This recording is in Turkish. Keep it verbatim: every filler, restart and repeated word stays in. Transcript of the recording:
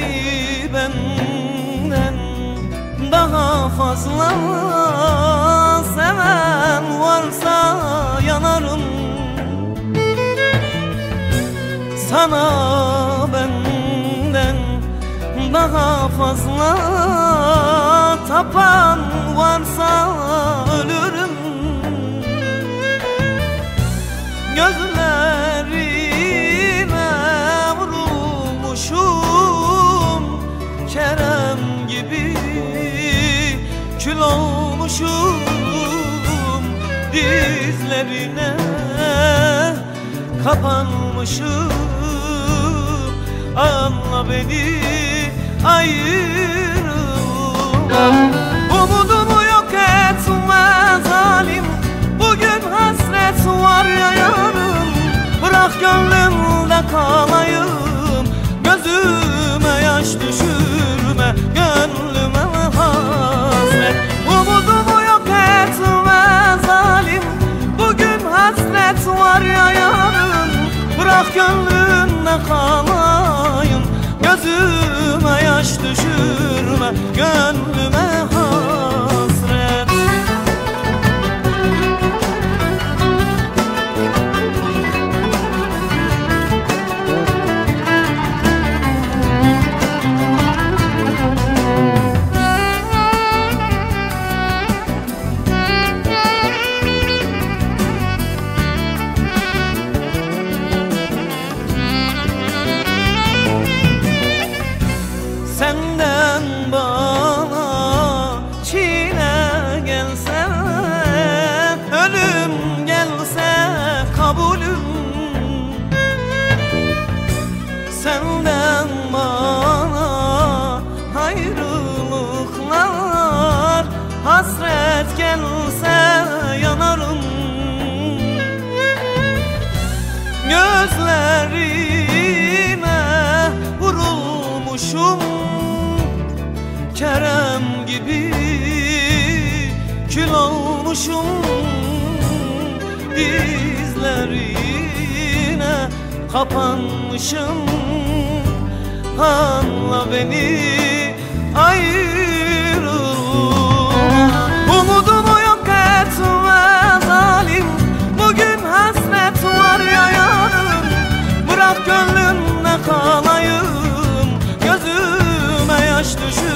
benden daha fazla seven varsa yanarım. Sana benden daha fazla tapan varsa ölürüm. Gözlerine vurulmuşum, Kerem gibi kül olmuşum. Dizlerine kapanmışım, anla beni ayrılma. Umudumu yok etme zalim, bugün hasret var ya yarın. Bırak gönlümde kalayım, gözüme yaş düşürme, gönlüme hasret. Umudumu yok etme zalim, bugün hasret var ya yarın. Bırak gönlümde kalayım, gözüme yaş düşürme, gönlüme hasret. Senden bana çile gelse, ölüm gelse kabulüm. Senden bana ayrılıklar, hasret gelse yanarım. Gözlerine vurulmuşum, Kerem gibi kül olmuşum. Dizlerine kapanmışım, anla beni ayrılma. Umudumu yok etme zalim, bugün hasret var ya yarın. Bırak gönlümde kalayım, gözüme yaş düşür.